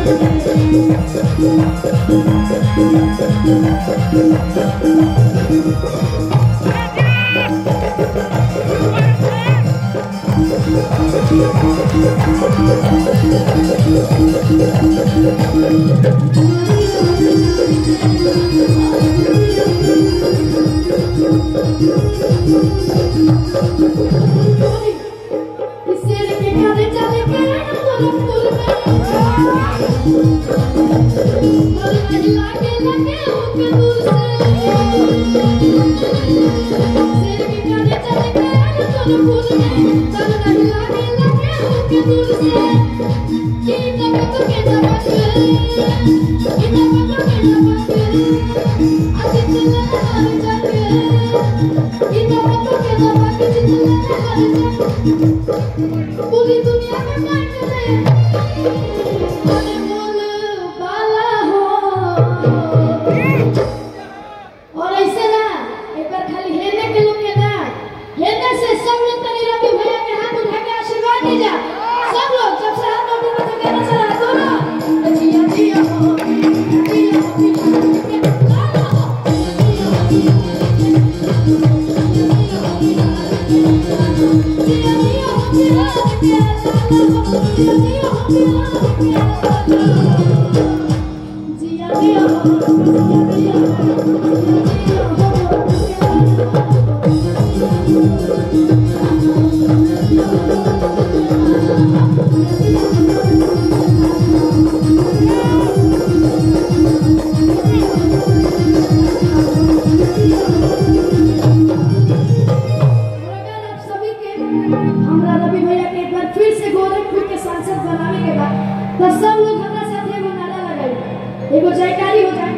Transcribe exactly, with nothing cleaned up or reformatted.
पूरी दुनिया में मान चले अरे बोल बाला हो और ऐसे ना एक बार खाली हेने के लोग के ना हेने से सब लोग तनी रवि भैया के हाथ उठा के आशीर्वाद दीजिए सब लोग जब से हाथ उठा के कहना चला दोनों जिया जिया हो जिया जिया हो सब लोग हमारा साथ एगो नारा लगाई एगो जयकारी हो जाए।